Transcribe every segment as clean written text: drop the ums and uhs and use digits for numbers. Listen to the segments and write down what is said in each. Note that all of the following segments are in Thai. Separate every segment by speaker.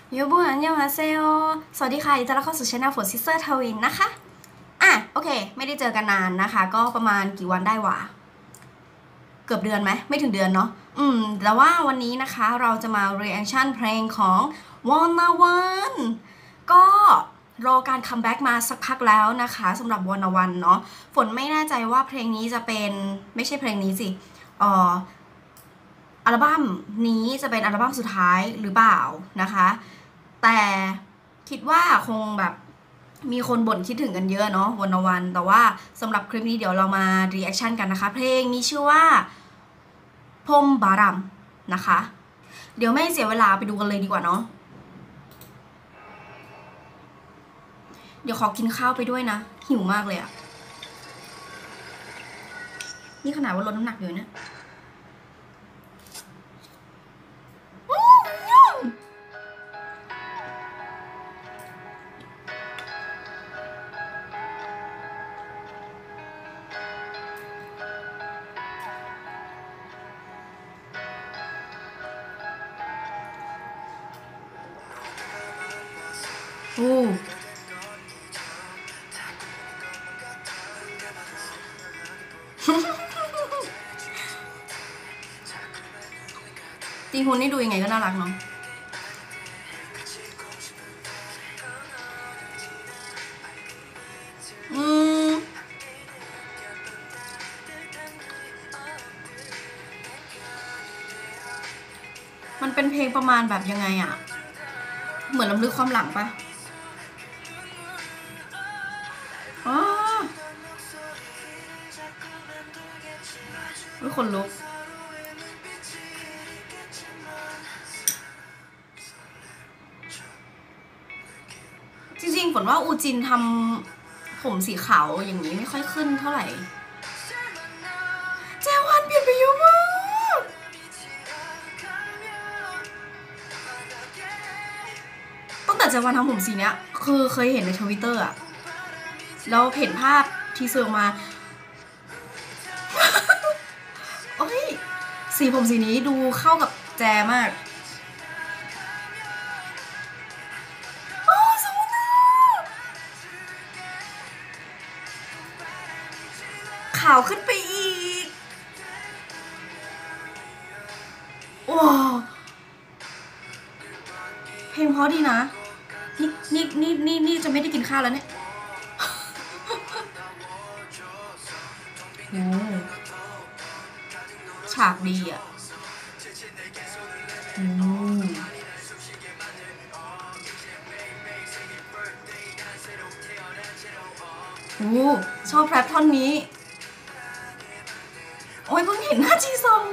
Speaker 1: ยูบุอันยองอาเซโอสวัสดีค่ะยินดีต้อนรับเข้าสู่ช่องฝนซิสเตอร์ทวินนะคะโอเคไม่ได้เจอกันนานนะคะก็ประมาณกี่วันได้วะเกือบเดือนไหมไม่ถึงเดือนเนาะแต่ว่าวันนี้นะคะเราจะมา reaction เพลงของวอนนาวันก็รอการคัมแบ็กมาสักพักแล้วนะคะสำหรับวอนนาวันเนาะฝนไม่แน่ใจว่าเพลงนี้จะเป็นไม่ใช่เพลงนี้สิอัลบั้มนี้จะเป็นอัลบั้มสุดท้ายหรือเปล่านะคะแต่คิดว่าคงแบบมีคนบ่นคิดถึงกันเยอะเนาะวันวันแต่ว่าสำหรับคลิปนี้เดี๋ยวเรามา reaction กันนะคะเพลงนี้ชื่อว่าพมบารัมนะคะเดี๋ยวไม่เสียเวลาไปดูกันเลยดีกว่าเนาะเดี๋ยวขอกินข้าวไปด้วยนะหิวมากเลยอะนี่ขนาดว่าลดน้ำหนักอยู่เนี่ยโอ้ตีฮุนนี่ดูยังไงก็น่ารักเนาะมันเป็นเพลงประมาณแบบยังไงอะเหมือนรำลึกความหลังปะอ๋อคนลุกจริงๆฝนว่าอูจินทำผมสีขาวอย่างนี้ไม่ค่อยขึ้นเท่าไหร่เจวันเปลี่ยนไปเยอะมากตั้งแต่เจวันทำผมสีเนี้ยคือเคยเห็นในทวิตเตอร์อะแล้วเห็นภาพทีเซอร์มาโอ้ยสีผมสีนี้ดูเข้ากับแจมากขาวขึ้นไปอีกว้าวเพลงเพราะดีนะนี่จะไม่ได้กินข้าวแล้วเนี่ยโอ้ฉากดีอ่ะโอ้ชอบแรปท่อนนี้โอ้ยเพิ่งเห็นหน้าจีซอง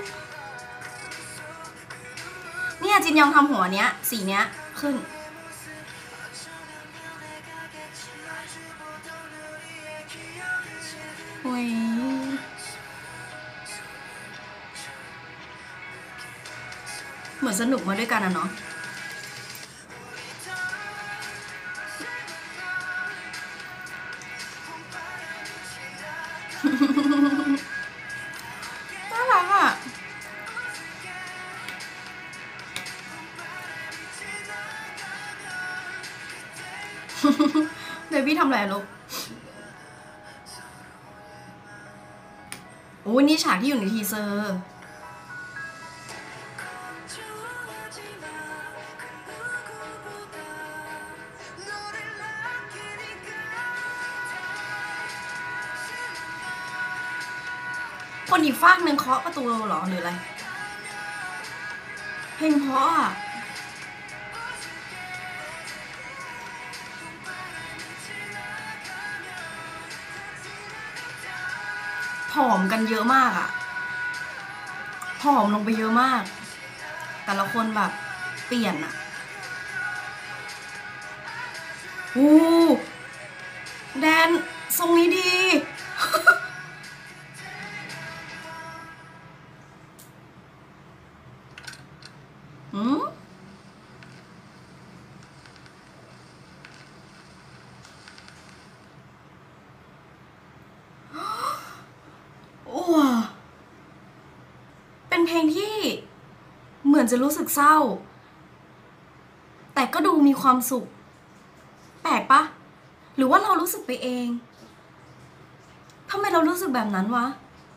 Speaker 1: เนี่ยจินยองทำหัวเนี้ยสีเนี้ยขึ้นโอ้ยเหมือนสนุกมาด้วยกันอะเนาะน่ารักอะเบบี้ทำอะไรลูกโอ้ยนี่ฉากที่อยู่ในทีเซอร์คนอีกฟากหนึ่งเคาะประตูเหรอหรืออะไรเพลงเพราะอะผอมกันเยอะมากอะผอมลงไปเยอะมากแต่ละคนแบบเปลี่ยนอะอู้แดนทรงนี้ดีว้าเป็นเพลงที่เหมือนจะรู้สึกเศร้าแต่ก็ดูมีความสุขแปลกปะหรือว่าเรารู้สึกไปเองทำไมเรารู้สึกแบบนั้นวะ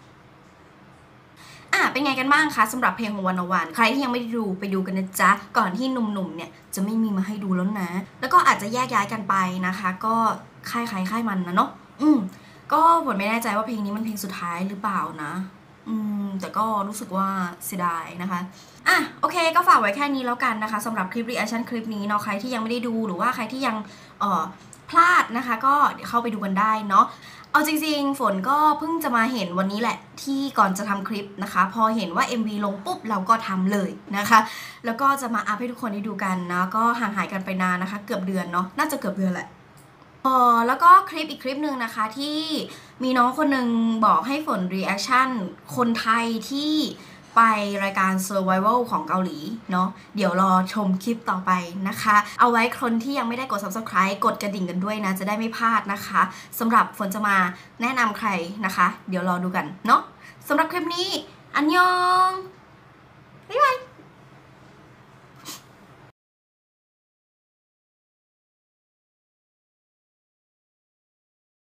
Speaker 1: เป็นไงกันบ้างคะสำหรับเพลงของวันวันใครที่ยังไม่ได้ดูไปดูกันนะจ๊ะก่อนที่หนุ่มๆเนี่ยจะไม่มีมาให้ดูแล้วนะแล้วก็อาจจะแยกย้ายกันไปนะคะก็ค่ายใครค่ายมันนะเนาะก็ผมไม่แน่ใจว่าเพลงนี้มันเพลงสุดท้ายหรือเปล่านะแต่ก็รู้สึกว่าเสียดายนะคะโอเคก็ฝากไว้แค่นี้แล้วกันนะคะสำหรับคลิปรีแอคชั่นคลิปนี้เนาะใครที่ยังไม่ได้ดูหรือว่าใครที่ยังพลาดนะคะก็เดี๋ยวเข้าไปดูกันได้เนาะเอาจริงๆฝนก็เพิ่งจะมาเห็นวันนี้แหละที่ก่อนจะทำคลิปนะคะพอเห็นว่า MV ลงปุ๊บเราก็ทำเลยนะคะแล้วก็จะมาอัพให้ทุกคนได้ดูกันนะก็ห่างหายกันไปนานนะคะเกือบเดือนเนาะน่าจะเกือบเดือนแหละแล้วก็คลิปอีกคลิปหนึ่งนะคะที่มีน้องคนหนึ่งบอกให้ฝนรีแอคชั่นคนไทยที่ไปรายการ Survival ของเกาหลีเนาะเดี๋ยวรอชมคลิปต่อไปนะคะเอาไว้คนที่ยังไม่ได้กด Subscribe กดกระดิ่งกันด้วยนะจะได้ไม่พลาดนะคะสำหรับฝนจะมาแนะนำใครนะคะเดี๋ยวรอดูกันเนาะสำหรับคลิปนี้อันยองบ๊ายบาย